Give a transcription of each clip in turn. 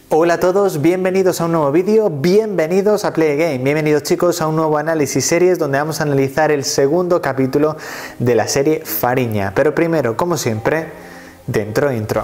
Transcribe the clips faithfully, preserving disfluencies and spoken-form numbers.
Hola a todos, bienvenidos a un nuevo vídeo, bienvenidos a Play Game, bienvenidos chicos a un nuevo análisis series donde vamos a analizar el segundo capítulo de la serie Fariña. Pero primero, como siempre, dentro intro.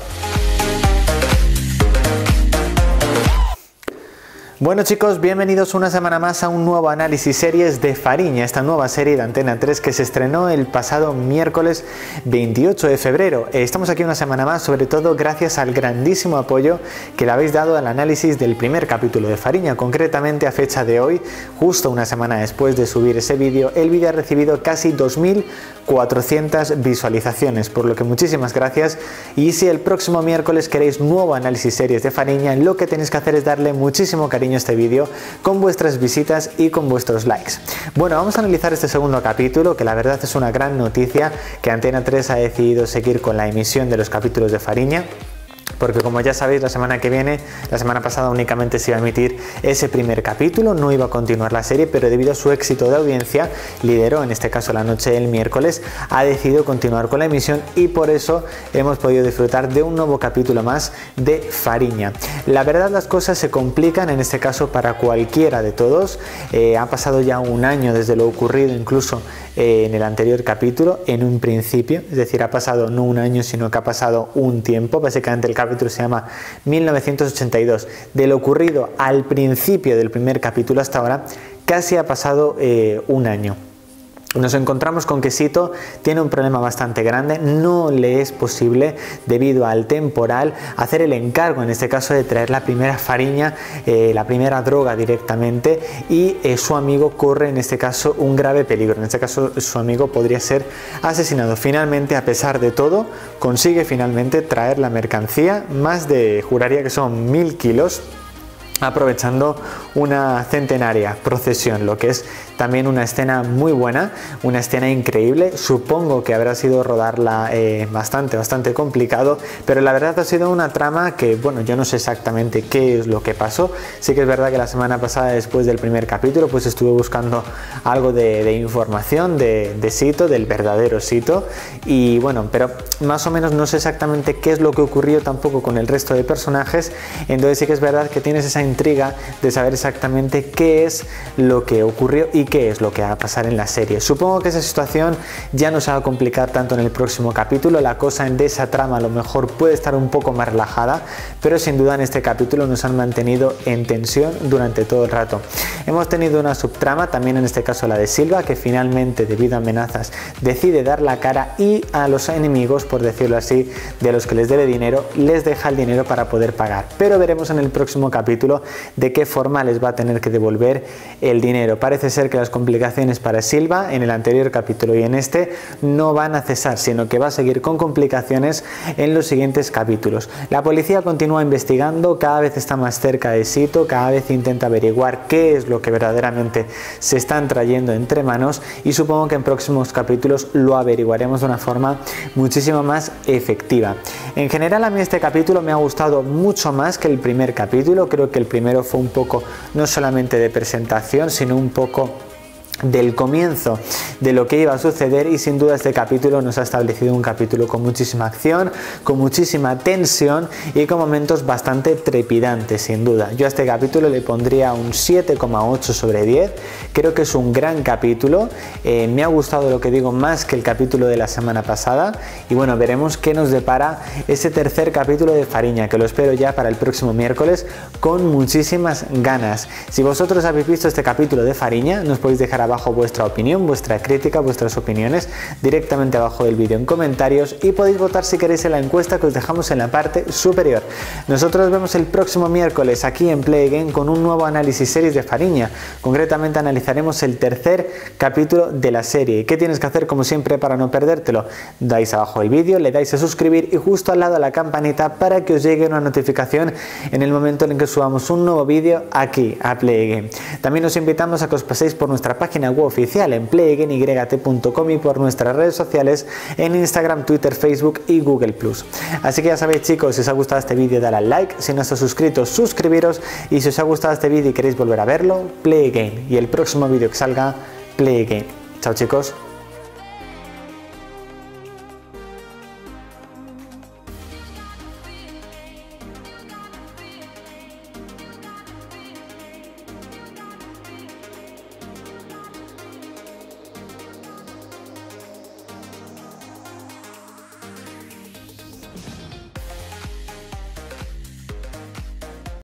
Bueno chicos, bienvenidos una semana más a un nuevo análisis series de Fariña, esta nueva serie de Antena tres que se estrenó el pasado miércoles veintiocho de febrero. Estamos aquí una semana más, sobre todo gracias al grandísimo apoyo que le habéis dado al análisis del primer capítulo de Fariña. Concretamente a fecha de hoy, justo una semana después de subir ese vídeo, el vídeo ha recibido casi dos mil cuatrocientas visualizaciones, por lo que muchísimas gracias. Y si el próximo miércoles queréis nuevo análisis series de Fariña, lo que tenéis que hacer es darle muchísimo cariño a este vídeo con vuestras visitas y con vuestros likes. Bueno, vamos a analizar este segundo capítulo, que la verdad es una gran noticia que Antena tres ha decidido seguir con la emisión de los capítulos de Fariña. Porque como ya sabéis, la semana que viene, la semana pasada únicamente se iba a emitir ese primer capítulo, no iba a continuar la serie, pero debido a su éxito de audiencia, lideró en este caso la noche del miércoles, ha decidido continuar con la emisión y por eso hemos podido disfrutar de un nuevo capítulo más de Fariña. La verdad, las cosas se complican en este caso para cualquiera de todos. Eh, ha pasado ya un año desde lo ocurrido incluso eh, en el anterior capítulo, en un principio, es decir, ha pasado no un año, sino que ha pasado un tiempo. Básicamente el capítulo se llama mil novecientos ochenta y dos. De lo ocurrido al principio del primer capítulo hasta ahora, casi ha pasado eh, un año. Nos encontramos con que Sito tiene un problema bastante grande, no le es posible, debido al temporal, hacer el encargo, en este caso de traer la primera fariña, eh, la primera droga directamente, y eh, su amigo corre en este caso un grave peligro. En este caso su amigo podría ser asesinado. Finalmente, a pesar de todo, consigue finalmente traer la mercancía, más de, juraría que son mil kilos, aprovechando una centenaria procesión, lo que es también una escena muy buena, una escena increíble. Supongo que habrá sido rodarla eh, bastante, bastante complicado, pero la verdad ha sido una trama que, bueno, yo no sé exactamente qué es lo que pasó. Sí que es verdad que la semana pasada, después del primer capítulo, pues estuve buscando algo de, de información de, de Sito, del verdadero Sito, y bueno, pero más o menos no sé exactamente qué es lo que ocurrió tampoco con el resto de personajes. Entonces sí que es verdad que tienes esa intriga de saber exactamente qué es lo que ocurrió y qué es lo que va a pasar en la serie. Supongo que esa situación ya no se va a complicar tanto en el próximo capítulo. La cosa de esa trama a lo mejor puede estar un poco más relajada, pero sin duda en este capítulo nos han mantenido en tensión durante todo el rato. Hemos tenido una subtrama, también en este caso la de Silva, que finalmente, debido a amenazas, decide dar la cara y a los enemigos, por decirlo así, de los que les debe dinero, les deja el dinero para poder pagar. Pero veremos en el próximo capítulo de qué forma les va a tener que devolver el dinero. Parece ser que las complicaciones para Silva en el anterior capítulo y en este no van a cesar, sino que va a seguir con complicaciones en los siguientes capítulos. La policía continúa investigando, cada vez está más cerca de Sito, cada vez intenta averiguar qué es lo que verdaderamente se están trayendo entre manos, y supongo que en próximos capítulos lo averiguaremos de una forma muchísimo más efectiva. En general, a mí este capítulo me ha gustado mucho más que el primer capítulo. Creo que el primero fue un poco no solamente de presentación, sino un poco del comienzo de lo que iba a suceder, y sin duda este capítulo nos ha establecido un capítulo con muchísima acción, con muchísima tensión y con momentos bastante trepidantes, sin duda. Yo a este capítulo le pondría un siete coma ocho sobre diez. Creo que es un gran capítulo, eh, me ha gustado, lo que digo, más que el capítulo de la semana pasada, y bueno, veremos qué nos depara ese tercer capítulo de Fariña, que lo espero ya para el próximo miércoles con muchísimas ganas. Si vosotros habéis visto este capítulo de Fariña, nos podéis dejar abajo vuestra opinión, vuestra crítica, vuestras opiniones directamente abajo del vídeo en comentarios, y podéis votar si queréis en la encuesta que os dejamos en la parte superior. Nosotros nos vemos el próximo miércoles aquí en Play Game con un nuevo análisis series de Fariña. Concretamente analizaremos el tercer capítulo de la serie. ¿Qué tienes que hacer como siempre para no perdértelo? Dais abajo el vídeo, le dais a suscribir y justo al lado a la campanita para que os llegue una notificación en el momento en que subamos un nuevo vídeo aquí a Play Game. También os invitamos a que os paséis por nuestra página web oficial en play game y t punto com y por nuestras redes sociales en Instagram, Twitter, Facebook y Google plus. Así que ya sabéis chicos, si os ha gustado este vídeo dale al like, si no estáis suscritos suscribiros, y si os ha gustado este vídeo y queréis volver a verlo, Play Game, y el próximo vídeo que salga, Play Game. Chao chicos.